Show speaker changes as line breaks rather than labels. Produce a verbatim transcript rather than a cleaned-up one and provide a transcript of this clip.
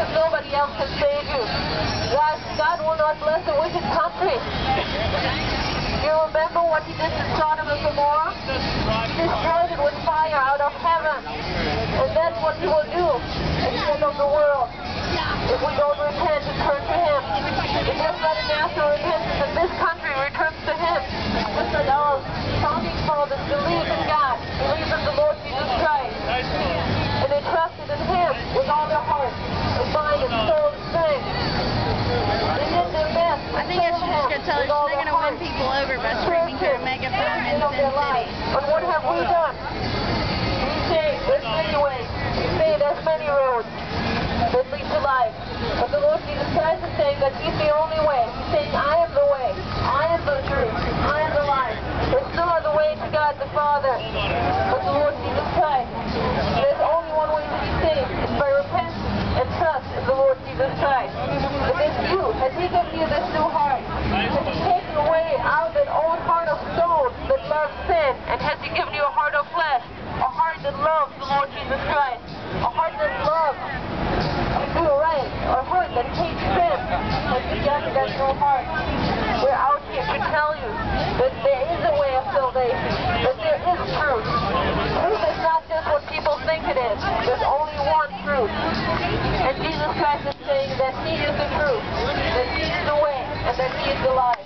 because nobody else can save you. God, God will not bless a wicked country. You remember what he did to Sodom and Gomorrah? He destroyed it with fire out of heaven. And that's what he will do at the end of the world. If we don't repent and turn to him. If there's not a national repentance, and this country returns to him. Just like our founding fathers believed in God, believed in the Lord Jesus Christ. And they trusted in him with all their heart, and mind, and soul, and strength. They did their best.
I think it's just going to tell her she's not going to win people over by screaming to a megaphone in Sin City.
But what have we done? We say there's many ways. We say there's many roads that lead to life. But the Lord Jesus Christ is saying that he's the only way. He's saying, I am the way. I am the truth. I am the life. There's no other way to God the Father but the Lord Jesus Christ. There's only one way to be saved. It's by repentance and trust in the Lord Jesus Christ. If it's you, has he given you this new heart? Has he taken away out that old heart of stone that loves sin? And has he given you a heart of flesh? A heart that loves the Lord Jesus Christ? A heart that loves to do right? A heart that hates sin? Has he given that new heart? We're out here to tell you that there is a way of salvation, that there is truth. Truth is not just what people think it is. There's only one truth. And Jesus Christ is saying that he is the truth, that he is the way, and that he is the life.